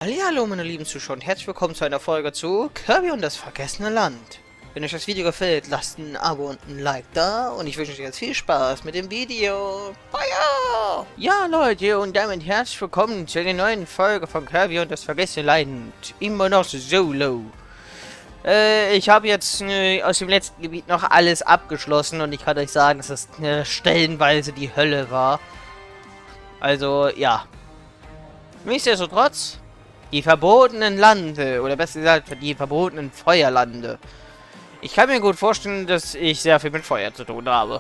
Hallihallo meine lieben Zuschauer und herzlich willkommen zu einer Folge zu Kirby und das vergessene Land. Wenn euch das Video gefällt, lasst ein Abo und ein Like da und ich wünsche euch jetzt viel Spaß mit dem Video. Feuer! Ja Leute und damit herzlich willkommen zu einer neuen Folge von Kirby und das vergessene Land. Immer noch solo. Ich habe jetzt aus dem letzten Gebiet noch alles abgeschlossen und ich kann euch sagen, dass es stellenweise die Hölle war. Also ja. Nichtsdestotrotz, die verbotenen Lande, oder besser gesagt, die verbotenen Feuerlande. Ich kann mir gut vorstellen, dass ich sehr viel mit Feuer zu tun habe.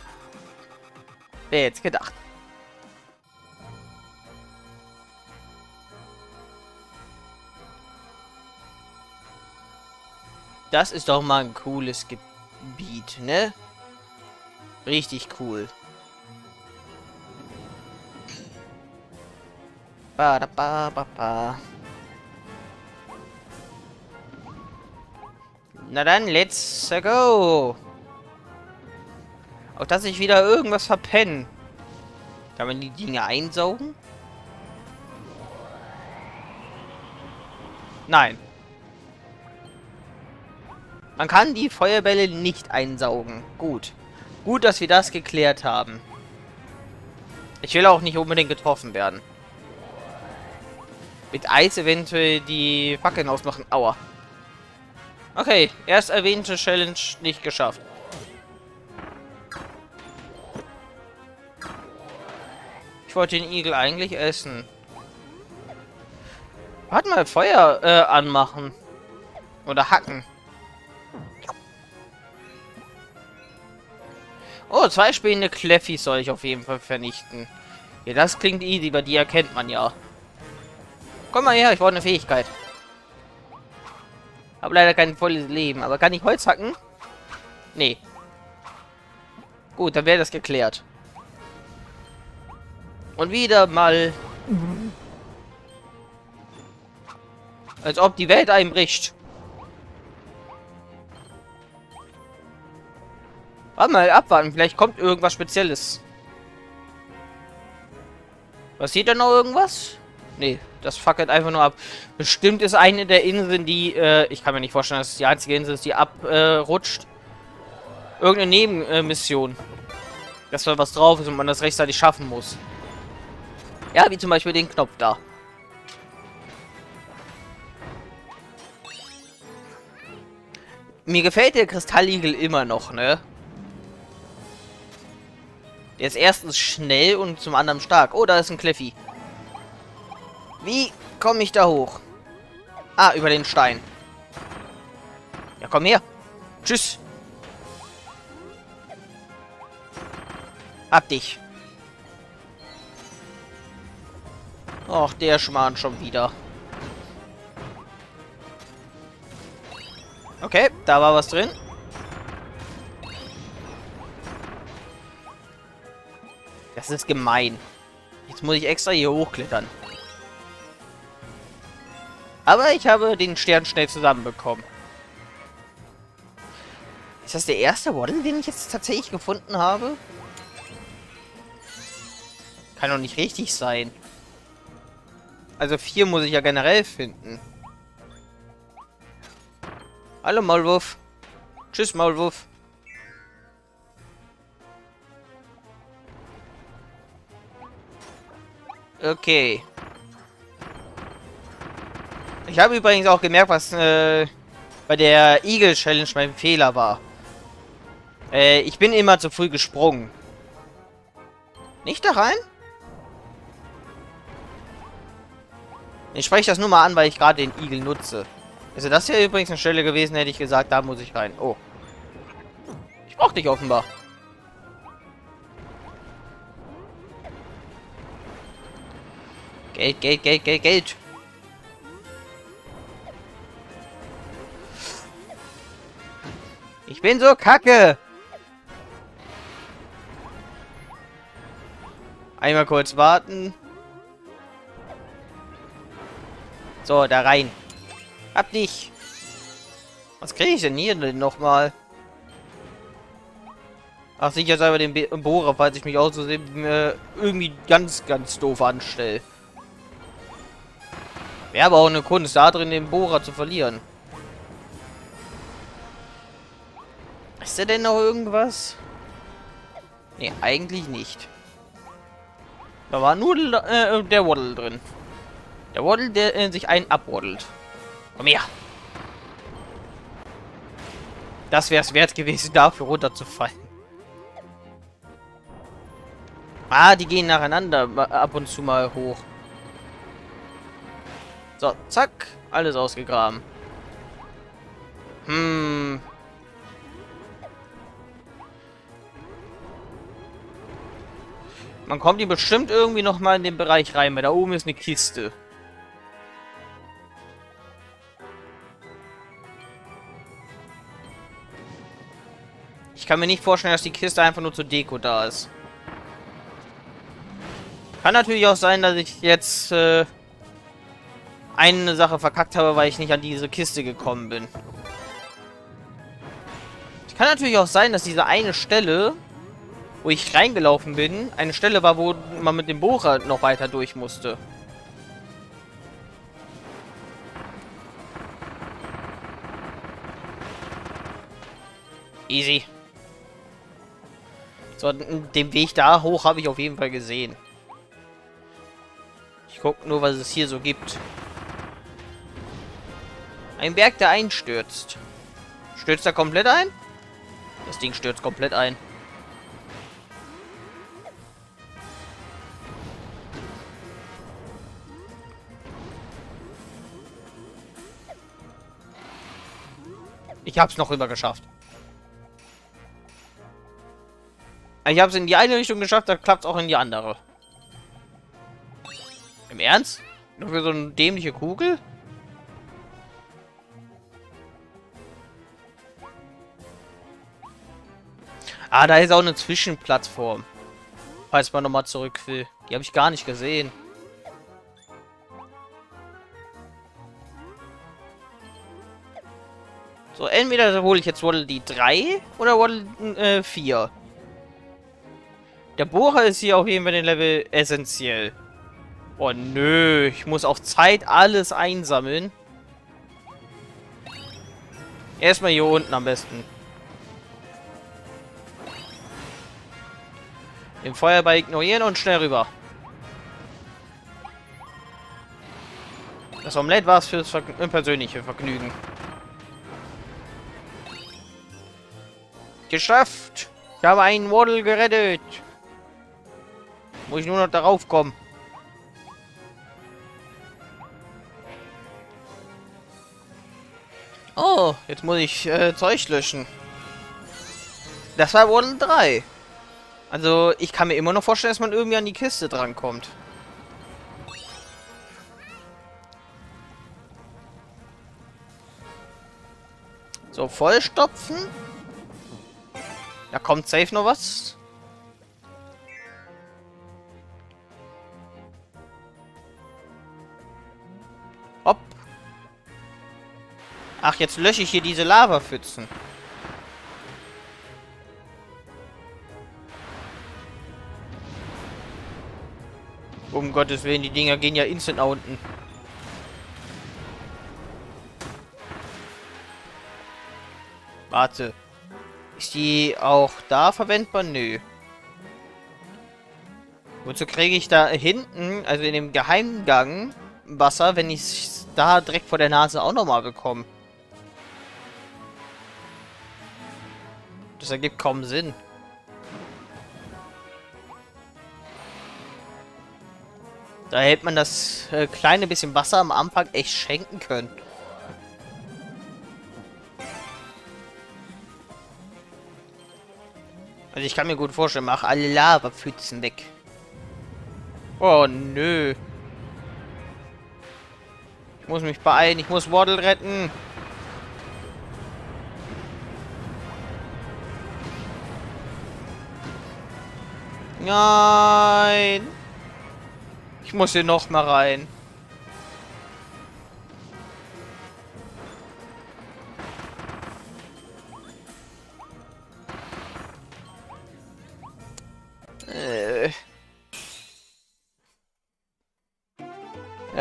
Wer jetzt gedacht? Das ist doch mal ein cooles Gebiet, ne? Richtig cool. Ba, da, ba, ba, ba. Na dann, let's go. Auch dass ich wieder irgendwas verpennen. Kann man die Dinge einsaugen? Nein. Man kann die Feuerbälle nicht einsaugen. Gut. Gut, dass wir das geklärt haben. Ich will auch nicht unbedingt getroffen werden. Mit Eis eventuell die Fackeln ausmachen. Aua. Okay, erst erwähnte Challenge nicht geschafft. Ich wollte den Igel eigentlich essen. Warte mal, Feuer anmachen. Oder hacken. Oh, 2 spielende Kleffis soll ich auf jeden Fall vernichten. Ja, das klingt easy, weil die erkennt man ja. Komm mal her, ich brauche eine Fähigkeit. Habe leider kein volles Leben, aber kann ich Holz hacken? Nee. Gut, dann wäre das geklärt. Und wieder mal... Als ob die Welt einbricht. Warte mal, abwarten, vielleicht kommt irgendwas Spezielles. Passiert da noch irgendwas? Nee, das fackelt einfach nur ab. Bestimmt ist eine der Inseln, die, ich kann mir nicht vorstellen, dass es die einzige Insel ist, die abrutscht. Irgendeine Nebenmission. Dass da was drauf ist und man das rechtzeitig schaffen muss. Ja, wie zum Beispiel den Knopf da. Mir gefällt der Kristalligel immer noch, ne? Der ist erstens schnell und zum anderen stark. Oh, da ist ein Kleffi. Wie komme ich da hoch? Ah, über den Stein. Ja, komm her. Tschüss. Hab dich. Och, der Schmarrn schon wieder. Okay, da war was drin. Das ist gemein. Jetzt muss ich extra hier hochklettern. Aber ich habe den Stern schnell zusammenbekommen. Ist das der erste Waddle, den ich jetzt tatsächlich gefunden habe? Kann doch nicht richtig sein. Also 4 muss ich ja generell finden. Hallo Maulwurf. Tschüss Maulwurf. Okay. Ich habe übrigens auch gemerkt, was bei der Eagle Challenge mein Fehler war. Ich bin immer zu früh gesprungen. Nicht da rein? Ich spreche das nur mal an, weil ich gerade den Igel nutze. Also das wäre übrigens eine Stelle gewesen, hätte ich gesagt, da muss ich rein. Oh. Ich brauche dich offenbar. Geld, Geld, Geld, Geld, Geld. Ich bin so kacke. Einmal kurz warten. So, da rein. Hab dich. Was kriege ich denn hier denn nochmal? Ach, sicher selber den Bohrer, falls ich mich auch so irgendwie ganz doof anstelle. Wäre aber auch eine Kunst, da drin den Bohrer zu verlieren. Ist da denn noch irgendwas? Nee, eigentlich nicht. Da war nur der Waddle drin. Der Waddle, der sich einen abwaddelt. Komm her. Das wäre es wert gewesen, dafür runterzufallen. Ah, die gehen nacheinander ab und zu mal hoch. So, zack. Alles ausgegraben. Man kommt hier bestimmt irgendwie noch mal in den Bereich rein, weil da oben ist eine Kiste. Ich kann mir nicht vorstellen, dass die Kiste einfach nur zur Deko da ist. Kann natürlich auch sein, dass ich jetzt eine Sache verkackt habe, weil ich nicht an diese Kiste gekommen bin. Es kann natürlich auch sein, dass diese eine Stelle, wo ich reingelaufen bin, eine Stelle war, wo man mit dem Bohrer noch weiter durch musste. Easy. So, den Weg da hoch habe ich auf jeden Fall gesehen. Ich gucke nur, was es hier so gibt. Ein Berg, der einstürzt. Stürzt er komplett ein? Das Ding stürzt komplett ein. Ich hab's noch rüber geschafft. Ich hab's in die eine Richtung geschafft, da klappt's auch in die andere. Im Ernst? Nur für so eine dämliche Kugel? Ah, da ist auch eine Zwischenplattform. Falls man nochmal zurück will. Die habe ich gar nicht gesehen. So, entweder hole ich jetzt Waddle die 3 oder Waddle 4. Der Bohrer ist hier auf jeden Fall den Level essentiell. Oh nö, ich muss auf Zeit alles einsammeln. Erstmal hier unten am besten. Den Feuerball ignorieren und schnell rüber. Das Omelett war es fürs persönliche Vergnügen. Geschafft! Ich habe einen Waddle gerettet. Muss ich nur noch darauf kommen. Oh, jetzt muss ich Zeug löschen. Das war Waddle 3. Also, ich kann mir immer noch vorstellen, dass man irgendwie an die Kiste drankommt. So, vollstopfen. Da kommt safe noch was. Hopp. Ach, jetzt lösche ich hier diese Lavapfützen. Um Gottes Willen, die Dinger gehen ja instant nach unten. Warte. Ist die auch da verwendbar? Nö. Wozu kriege ich da hinten, also in dem Geheimgang, Wasser, wenn ich es da direkt vor der Nase auch nochmal bekomme? Das ergibt kaum Sinn. Da hätte man das kleine bisschen Wasser am Anfang echt schenken können. Also ich kann mir gut vorstellen, mach alle Lavapfützen weg. Oh nö. Ich muss mich beeilen, ich muss Waddle retten. Nein. Ich muss hier noch mal rein.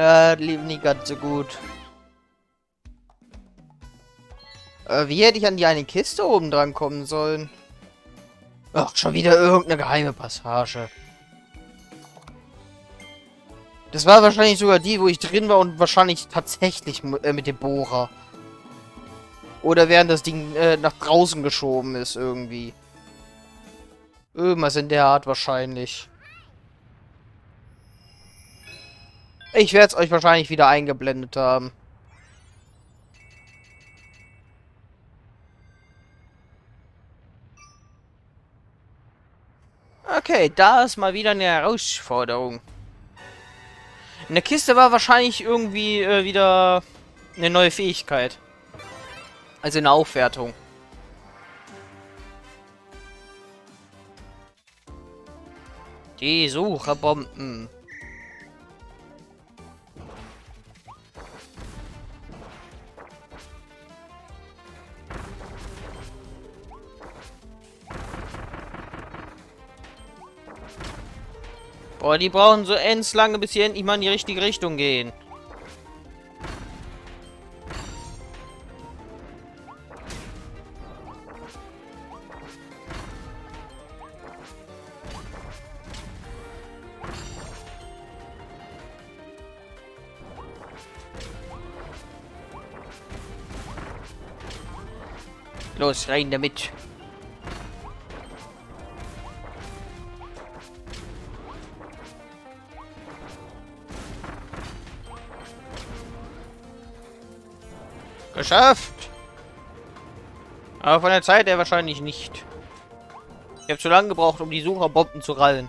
Lief nicht ganz so gut. Wie hätte ich an die eine Kiste oben dran kommen sollen? Ach, schon wieder irgendeine geheime Passage. Das war wahrscheinlich sogar die, wo ich drin war und wahrscheinlich tatsächlich mit dem Bohrer. Oder während das Ding nach draußen geschoben ist irgendwie. Irgendwas in der Art wahrscheinlich. Ich werde es euch wahrscheinlich wieder eingeblendet haben. Okay, da ist mal wieder eine Herausforderung. In der Kiste war wahrscheinlich irgendwie wieder eine neue Fähigkeit. Also eine Aufwertung. Die Sucherbomben. Boah, die brauchen so lange, bis sie endlich mal in die richtige Richtung gehen. Los, rein damit. Geschafft! Aber von der Zeit her wahrscheinlich nicht. Ich habe zu lange gebraucht, um die Sucherbomben zu rallen.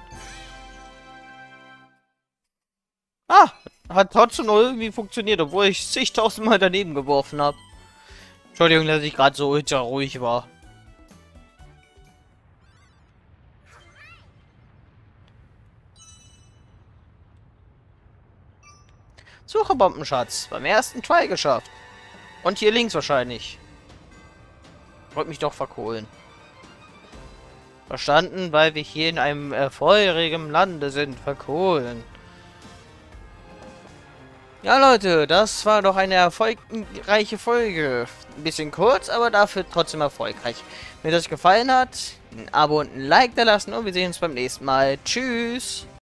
Ah! Hat trotzdem noch irgendwie funktioniert, obwohl ich zigtausendmal daneben geworfen habe. Entschuldigung, dass ich gerade so ultra ruhig war. Sucherbombenschatz. Beim ersten Try geschafft. Und hier links wahrscheinlich. Wollte mich doch verkohlen. Verstanden, weil wir hier in einem feurigen Lande sind. Verkohlen. Ja, Leute, das war doch eine erfolgreiche Folge. Ein bisschen kurz, aber dafür trotzdem erfolgreich. Wenn es euch gefallen hat, ein Abo und ein Like da lassen und wir sehen uns beim nächsten Mal. Tschüss!